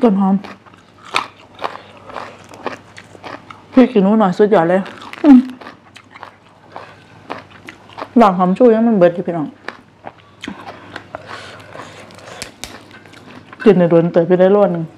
ต้นหอมพี่กินนู้นหน่อยสุดยอดเลยหลังหอมชูยังมันเบิดอยู่พี่น้องกินในโดนเตยไปได้ล้วนหนึ่ง